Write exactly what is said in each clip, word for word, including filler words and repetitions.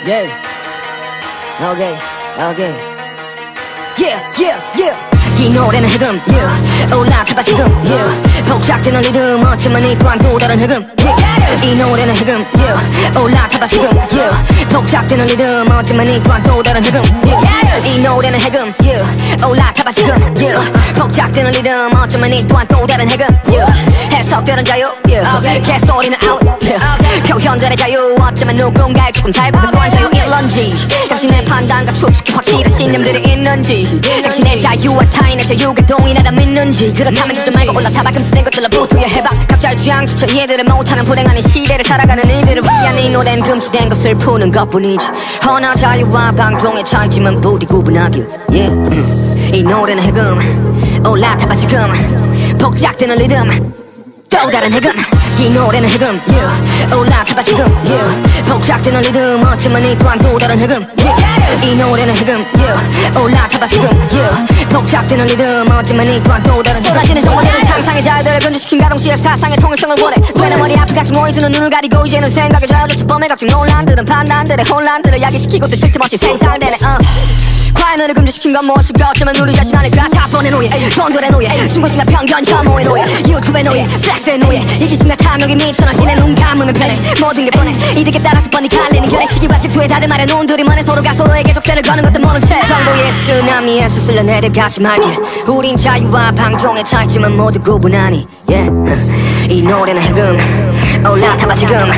Yeah. Okay. Okay. Yeah. Yeah. Yeah. 이 노래는 해금. Yeah. 올라타봐 지금. Yeah. 복잡되는 리듬 어쩌면 이 또한 또 다른 해금. Yeah. 이 노래는 해금. Yeah. 올라타봐 지금. Yeah. 복잡되는 리듬 어쩌면 이 또한 또 다른 해금. Yeah. 이 노래는 해금. Yeah. 올라타봐 지금. Yeah. 복잡되는 리듬 어쩌면 이 또한 또 다른 해금. Yeah. 해석되는 자유. Yeah. Okay. 개소리는 out. Yeah. Okay. 표현들의 자유 어쩌면 누군가의 조금 잘못된 또한 자유일런지 당신의 판단과 추측이 확실한 신념들이 있는지 당신의 자유와 타인의 자유가 동일하다 믿는지 그렇다면 주저 말고 올라타봐 금수된 것들로부터 해봐 각자의 취향조차 이해들을 못하는 불행한 이 시대를 살아가는 이들을 위한 이 노래는 금지된 것을 푸는 것뿐이지 허나 자유와 방종의 차이지만 부디 구분하길 yeah. 음. 이 노래는 해금 올라타봐 지금 복잡되는 리듬 또 다른 해금 이 노래는 해금 yeah. 올라타봐 지금 yeah. 복잡되는 리듬 어쩌면 이 또한 또 다른 해금 yeah. 이 노래는 해금 yeah. 올라타봐 지금 yeah. 복잡되는 리듬 어쩌면 이 또한 또 다른 해금 쏟아지는 성원들은 상상의 자유들을 근절시킨 가동시의 사상의 통일성을 원해 왜내 머리 앞에 같이 모이주는 눈을 가리고 이제는 생각의 자유로치 범의 각종 논란들은 판단들의 혼란들을 야기시키고 또 쉴 틈 없이 생산되네 uh. 과연을 금지시킨 건 무엇일까 어쩌면 우리 자신 아닐까 사본의 노예 돈들의 노예 중고심과 편견 혐오의 노예 유튜브의 노예 플렉스의 노예 이기심과 탐욕이 미쳐나 지내 눈 감으면 편해 모든 게 뻔해 이득에 따라서 뻔히 갈리는 결의 시기와 질투에 다들 말해 눈들이 먼해 서로가 서로에게 적세를 거는 것도 모른 채 정보의 쓰나미에서 쓸려 내려가지 말길 우린 자유와 방종의 차이지만 모두 구분하니 yeah. 이 노래는 해금 올라타봐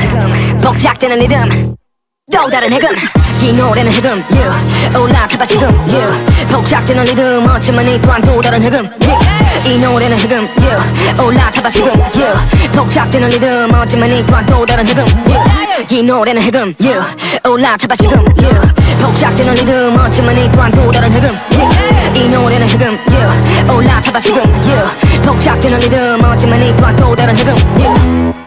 지금 복잡되는 리듬 또 다른 해금 이 노래는 해금 yeah. 올라타봐 지금 yeah. 복잡되는 리듬 어쩌면 이 또한 또 다른 해금 yeah. 이 노래는 해금 yeah. 올라타봐 지금 yeah. 복잡되는 리듬 어쩌면 이 또한 또 다른 해금 yeah. 이 노래는 해금 yeah. 올라타봐 지금 yeah. 복잡되는 리듬 어쩌면 이 또한 또 다른 해금 yeah. 이 노래는 해금 yeah. 올라타봐 지금 yeah. 복잡되는 리듬 어쩌면 이 또한 또 다른 해금 yeah.